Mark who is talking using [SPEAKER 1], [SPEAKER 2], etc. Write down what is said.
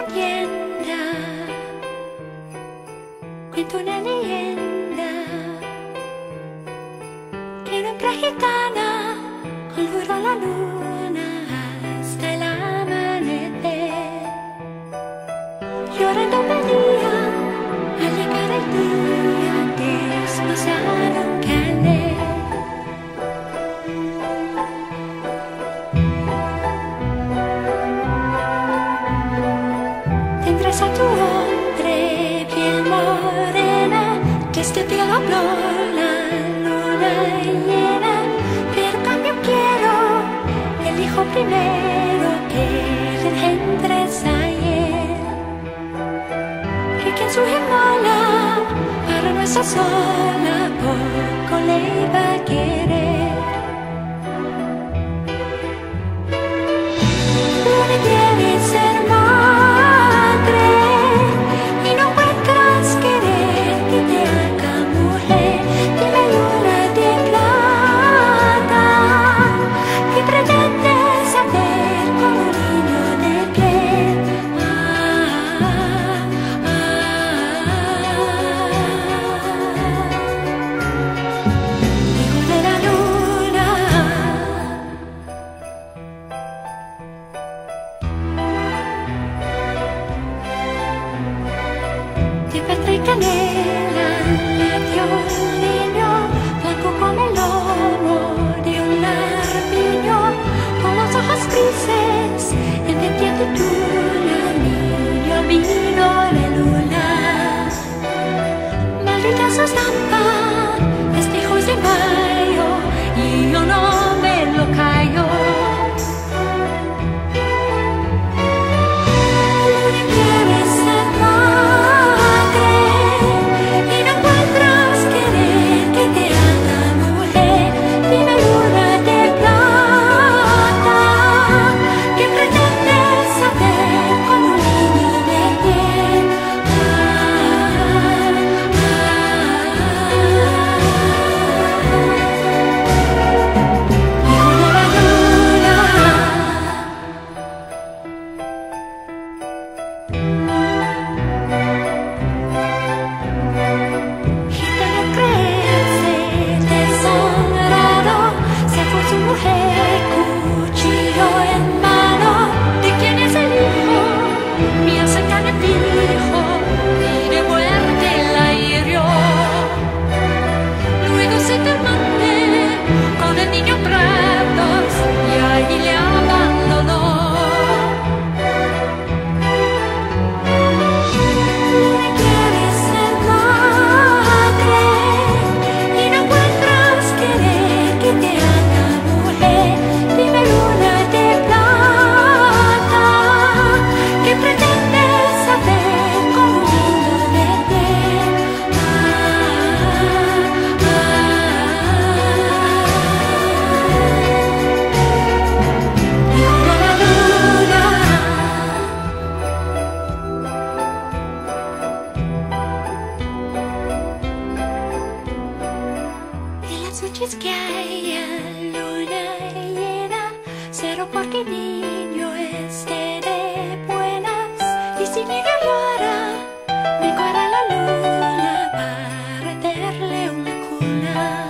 [SPEAKER 1] entienda, cuento una leyenda que una mujer gitana olvidó la luna hasta el amanecer. Llorando venía al llegar el día desplazaron caer. Tendrás a tu hombre piel morena, que este cielo habló la luna llena, pero en cambio quiero el hijo primero que le engendres ayer, que quien su gemola para no estar sola poco le iba a querer. Luna quiere ser madre y no encuentras querer que te haga mujer. Dime luna de plata, ¿qué pretendes hacer con un niño de piel? Hijo de la luna, de petra y canela nació un niño, blanco como el lomo de un armiño, con los ojos grises, entendiendo tú la niño vino de luna. Maldita su estampa, espejos de mayo, y yo no me lo callo. Luna quiere ser madre y no encuentras querer que te haga mujer. Dime luna de plata, ¿qué pretendes hacer con un niño de piel? Hijo de la luna. Gitano crece deshonrado, se fue su mujer, cuchillo en mano. ¿De quién es el hijo? Mía saca de fijo y de muerte la hirió. Luego se te mande con el niño prados y ahí le abandonó. Luna quiere ser madre y no encuentras querer que te haga mujer. Dime luna de plata, ¿qué pretendes hacer con un niño de piel? Hijo de la luna. En las noches que haya luna llena, cero porque el niño esté de buenas. Y si niño llora, me corre la luna para hacerle una cuna.